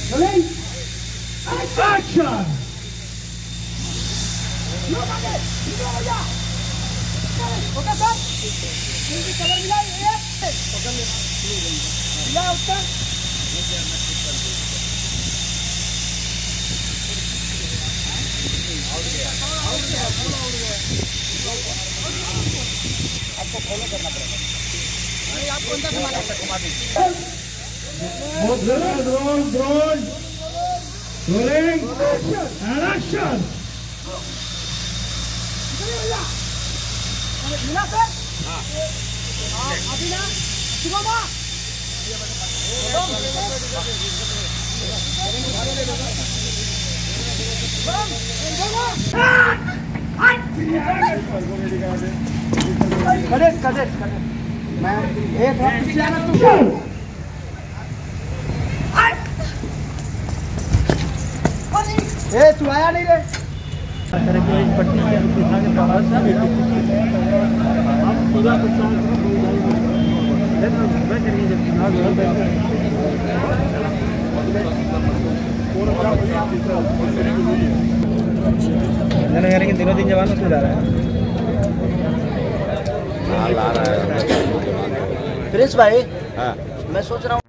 Action! Okay sir, colour मिला ये मिला उसका। आपको फॉलो करना पड़ेगा। नहीं, आप कौन सा सामान घुमा दीजिए। Drone. Rolling. And action. मिला सर? हाँ। अभी ना, शिवमा। करेक्ट। मैं एक हाथ पीछे आना तू। तू आया नहीं रे। तेरे को एक पट्टी से उठा के बाहर से आप पूरा कुछ मैं करेंगे जब करेंगे दिनों दिन जवान उठ जा रहा है। ला रहा है प्रिंस भाई, हाँ। मैं सोच रहा हूँ